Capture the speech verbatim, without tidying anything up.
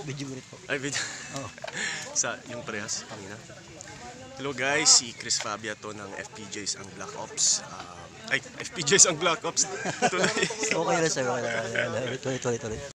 Video ulit po. Ay, video. Oo. Sa yung parehas, kanina. Hello guys, si Chris Fabia to ng F P Js ang Black Ops. Um, ay, F P Js ang Black Ops. Tuloy. Okay lang sir. Okay lang. Ulit, ulit, ulit.